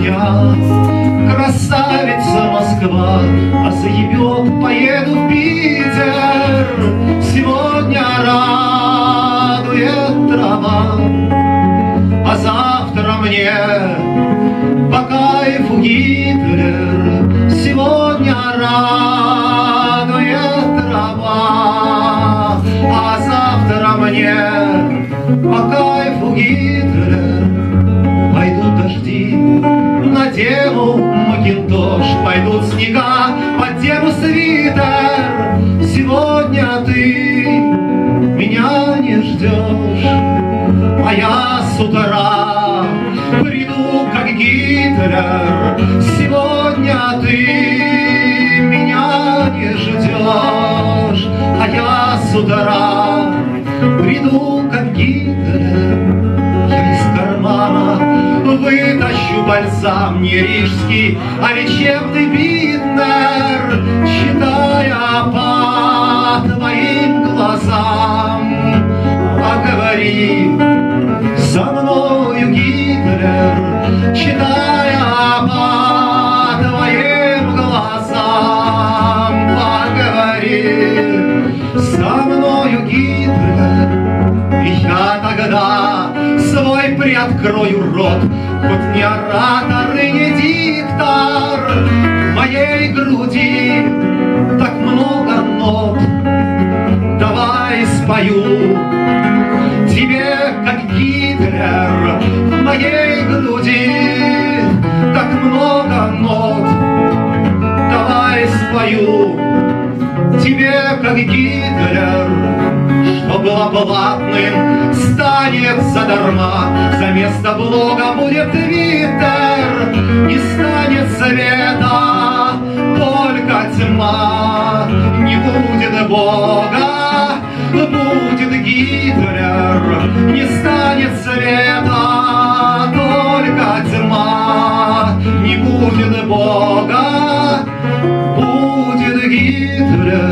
меня красавица Москва, а заебет, поеду в Питер. Сегодня радует трава, а завтра мне по кайфу Гитлер. Сегодня радует трава, а завтра мне по кайфу Гитлер. Пойдут дожди, надену макинтош, пойдут снега, поддену свитер. Сегодня ты меня не ждешь, а я с утра приду как Гитлер. Сегодня ты меня не ждешь, а я с утра приду как Гитлер. Я из кармана вытащу бальзам не рижский, а лечебный Битнер, читая по твоим глазам. Поговори со мною, Гитлер, читая по твоим глазам. Поговори со мною, Гитлер, и я тогда свой приоткрою рот, хоть не оратор и не диктор. В моей груди так много нот, давай спою тебе, как Гитлер. В моей груди так много нот, давай спою тебе, как Гитлер. Что было платным, станет задарма, за место блога будет Твиттер. Не станет света, только тьма, не будет Бога, будет Гитлер. Не станет света, только тьма, не будет Бога, будет Гитлер.